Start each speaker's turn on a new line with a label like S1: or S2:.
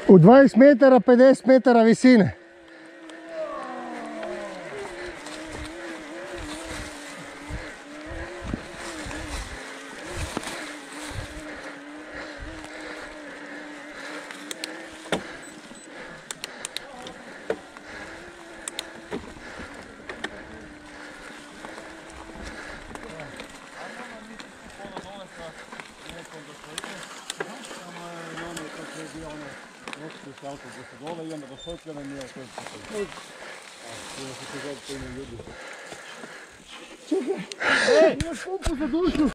S1: U 20 metara, 50 metara visine.
S2: I onda do Sokljana nije to. Čekaj! Ej, imaš pumpu za dušu!